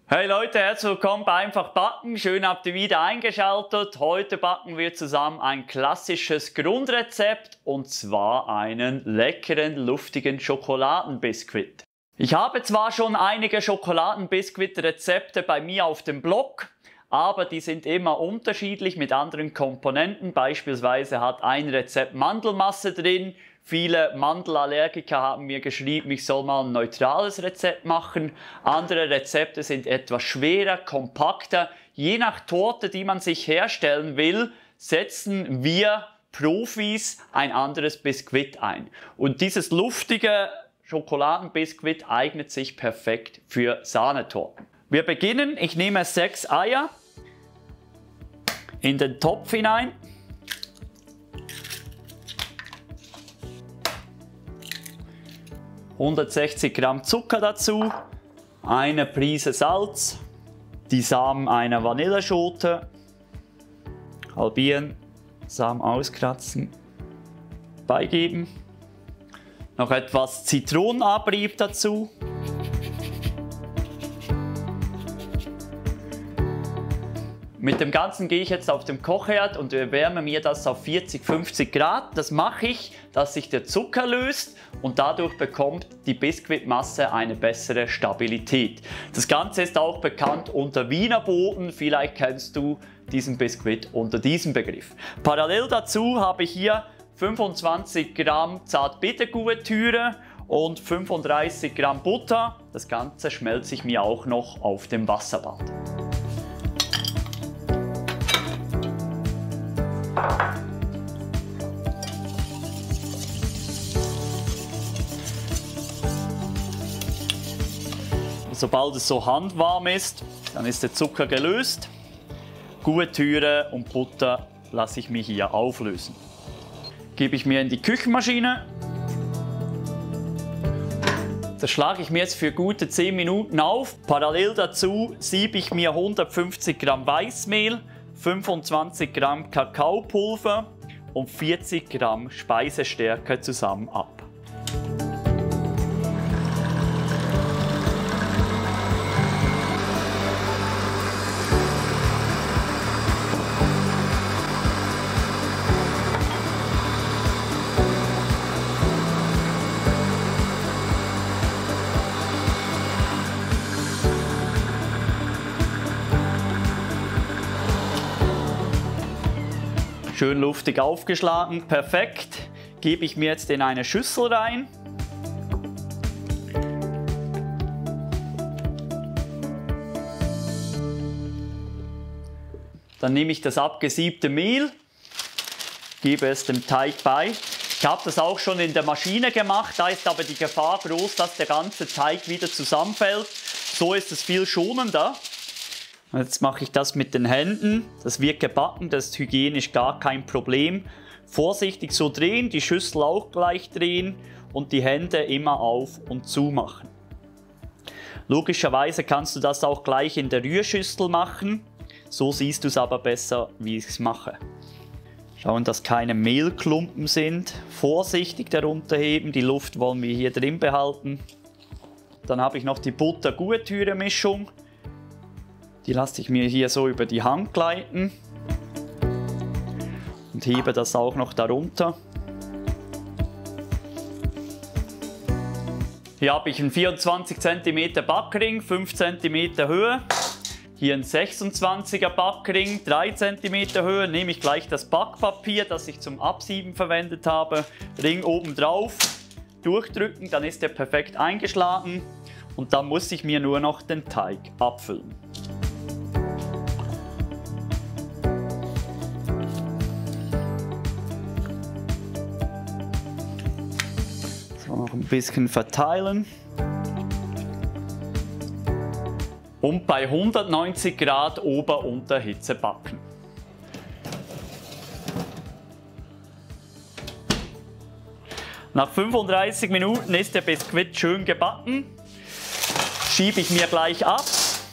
Hey Leute, herzlich willkommen bei Einfach Backen. Schön habt ihr wieder eingeschaltet. Heute backen wir zusammen ein klassisches Grundrezept und zwar einen leckeren, luftigen Schokoladenbiskuit. Ich habe zwar schon einige Schokoladenbiskuit-Rezepte bei mir auf dem Blog, aber die sind immer unterschiedlich mit anderen Komponenten. Beispielsweise hat ein Rezept Mandelmasse drin. Viele Mandelallergiker haben mir geschrieben, ich soll mal ein neutrales Rezept machen. Andere Rezepte sind etwas schwerer, kompakter. Je nach Torte, die man sich herstellen will, setzen wir Profis ein anderes Biskuit ein. Und dieses luftige Schokoladenbiskuit eignet sich perfekt für Sahnetorten. Wir beginnen. Ich nehme 6 Eier in den Topf hinein. ...160 Gramm Zucker dazu, eine Prise Salz, die Samen einer Vanilleschote, halbieren, Samen auskratzen, beigeben, noch etwas Zitronenabrieb dazu, mit dem Ganzen gehe ich jetzt auf den Kochherd und erwärme mir das auf 40-50 Grad. Das mache ich, dass sich der Zucker löst und dadurch bekommt die Biskuitmasse eine bessere Stabilität. Das Ganze ist auch bekannt unter Wiener Boden. Vielleicht kennst du diesen Biskuit unter diesem Begriff. Parallel dazu habe ich hier 25 Gramm Zartbitterkuvertüre und 35 Gramm Butter. Das Ganze schmelze ich mir auch noch auf dem Wasserbad. Sobald es so handwarm ist, dann ist der Zucker gelöst. Kuvertüre und Butter lasse ich mir hier auflösen. Gebe ich mir in die Küchenmaschine. Das schlage ich mir jetzt für gute 10 Minuten auf. Parallel dazu siebe ich mir 150 Gramm Weißmehl, 25 Gramm Kakaopulver und 40 Gramm Speisestärke zusammen ab. Schön luftig aufgeschlagen, perfekt. Gebe ich mir jetzt in eine Schüssel rein. Dann nehme ich das abgesiebte Mehl, gebe es dem Teig bei. Ich habe das auch schon in der Maschine gemacht, da ist aber die Gefahr groß, dass der ganze Teig wieder zusammenfällt. So ist es viel schonender. Jetzt mache ich das mit den Händen. Das wird gebacken, das ist hygienisch gar kein Problem. Vorsichtig so drehen, die Schüssel auch gleich drehen und die Hände immer auf und zu machen. Logischerweise kannst du das auch gleich in der Rührschüssel machen. So siehst du es aber besser, wie ich es mache. Schauen, dass keine Mehlklumpen sind. Vorsichtig darunter heben, die Luft wollen wir hier drin behalten. Dann habe ich noch die Butter-Kuvertüre-Mischung. Die lasse ich mir hier so über die Hand gleiten und hebe das auch noch darunter. Hier habe ich einen 24 cm Backring, 5 cm Höhe. Hier einen 26er Backring, 3 cm Höhe. Nehme ich gleich das Backpapier, das ich zum Absieben verwendet habe. Ring oben drauf, durchdrücken, dann ist er perfekt eingeschlagen. Und dann muss ich mir nur noch den Teig abfüllen. Noch ein bisschen verteilen und bei 190 Grad Ober-Unterhitze backen. Nach 35 Minuten ist der Biskuit schön gebacken. Schiebe ich mir gleich ab,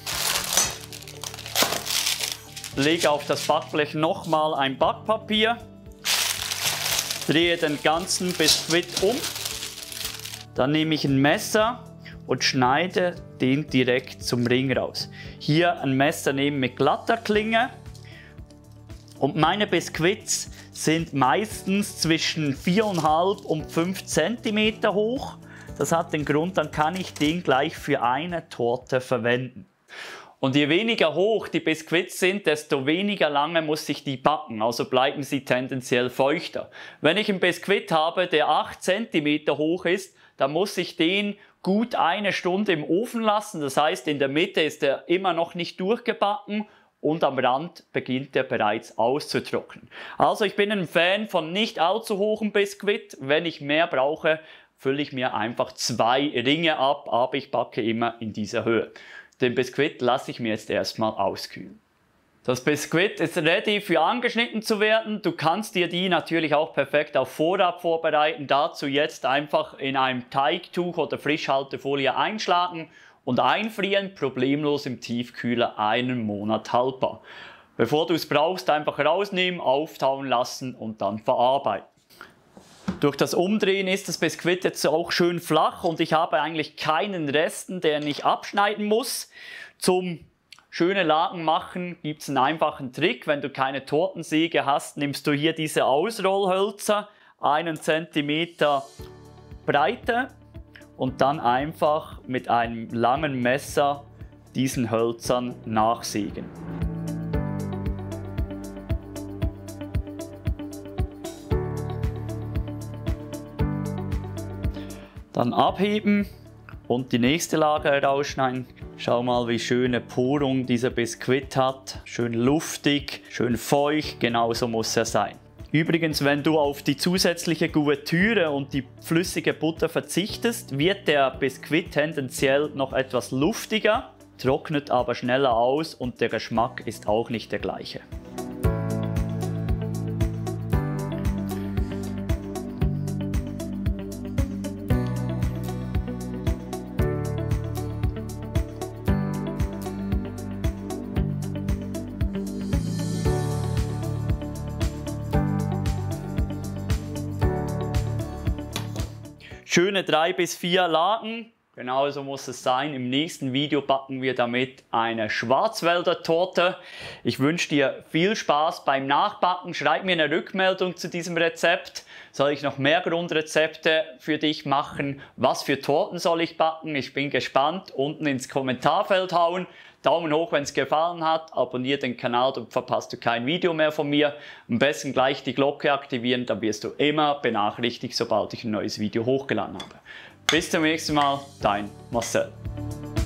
lege auf das Backblech nochmal ein Backpapier, drehe den ganzen Biskuit um. Dann nehme ich ein Messer und schneide den direkt zum Ring raus. Hier ein Messer nehmen mit glatter Klinge. Und meine Biskuits sind meistens zwischen 4,5 und 5 cm hoch. Das hat den Grund, dann kann ich den gleich für eine Torte verwenden. Und je weniger hoch die Biskuits sind, desto weniger lange muss ich die backen, also bleiben sie tendenziell feuchter. Wenn ich einen Biskuit habe, der 8 cm hoch ist, dann muss ich den gut 1 Stunde im Ofen lassen. Das heißt, in der Mitte ist er immer noch nicht durchgebacken und am Rand beginnt er bereits auszutrocknen. Also ich bin ein Fan von nicht allzu hohem Biskuit. Wenn ich mehr brauche, fülle ich mir einfach 2 Ringe ab, aber ich backe immer in dieser Höhe. Den Biskuit lasse ich mir jetzt erstmal auskühlen. Das Biskuit ist ready für angeschnitten zu werden. Du kannst dir die natürlich auch perfekt auf Vorrat vorbereiten. Dazu jetzt einfach in einem Teigtuch oder Frischhaltefolie einschlagen und einfrieren, problemlos im Tiefkühler 1 Monat haltbar. Bevor du es brauchst, einfach rausnehmen, auftauen lassen und dann verarbeiten. Durch das Umdrehen ist das Biskuit jetzt auch schön flach und ich habe eigentlich keinen Resten, den ich abschneiden muss. Zum schöne Lagen machen gibt es einen einfachen Trick. Wenn du keine Tortensäge hast, nimmst du hier diese Ausrollhölzer, 1 cm Breite und dann einfach mit einem langen Messer diesen Hölzern nachsägen. Dann abheben und die nächste Lage herausschneiden. Schau mal, wie schöne Porung dieser Biskuit hat. Schön luftig, schön feucht, genauso muss er sein. Übrigens, wenn du auf die zusätzliche Kuvertüre und die flüssige Butter verzichtest, wird der Biskuit tendenziell noch etwas luftiger, trocknet aber schneller aus und der Geschmack ist auch nicht der gleiche. Schöne 3 bis 4 Lagen, genauso muss es sein. Im nächsten Video backen wir damit eine Schwarzwälder Torte. Ich wünsche dir viel Spaß beim Nachbacken. Schreib mir eine Rückmeldung zu diesem Rezept. Soll ich noch mehr Grundrezepte für dich machen? Was für Torten soll ich backen? Ich bin gespannt. Unten ins Kommentarfeld hauen. Daumen hoch, wenn es gefallen hat. Abonniere den Kanal, dann verpasst du kein Video mehr von mir. Am besten gleich die Glocke aktivieren, dann wirst du immer benachrichtigt, sobald ich ein neues Video hochgeladen habe. Bis zum nächsten Mal, dein Marcel.